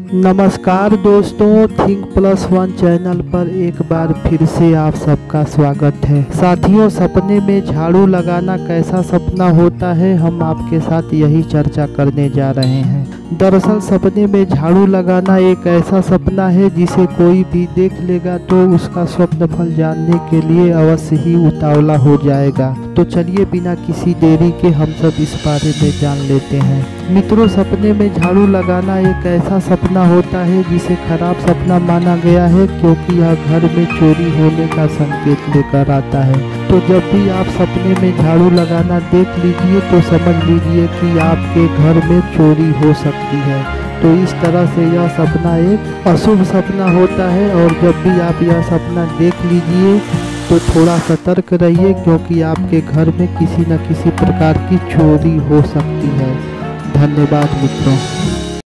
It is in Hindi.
नमस्कार दोस्तों, थिंक प्लस वन चैनल पर एक बार फिर से आप सबका स्वागत है। साथियों, सपने में झाड़ू लगाना कैसा सपना होता है, हम आपके साथ यही चर्चा करने जा रहे हैं। दरअसल सपने में झाड़ू लगाना एक ऐसा सपना है जिसे कोई भी देख लेगा तो उसका स्वप्न फल जानने के लिए अवश्य ही उतावला हो जाएगा। तो चलिए बिना किसी देरी के हम सब इस बारे में जान लेते हैं। मित्रों, सपने में झाड़ू लगाना एक ऐसा सपना होता है जिसे खराब सपना माना गया है, क्योंकि यह घर में चोरी होने का संकेत लेकर आता है। तो जब भी आप सपने में झाड़ू लगाना देख लीजिए तो समझ लीजिए कि आपके घर में चोरी हो सकती है। तो इस तरह से यह सपना एक अशुभ सपना होता है, और जब भी आप यह सपना देख लीजिए तो थोड़ा सतर्क रहिए, क्योंकि आपके घर में किसी न किसी प्रकार की चोरी हो सकती है। धन्यवाद मित्रों।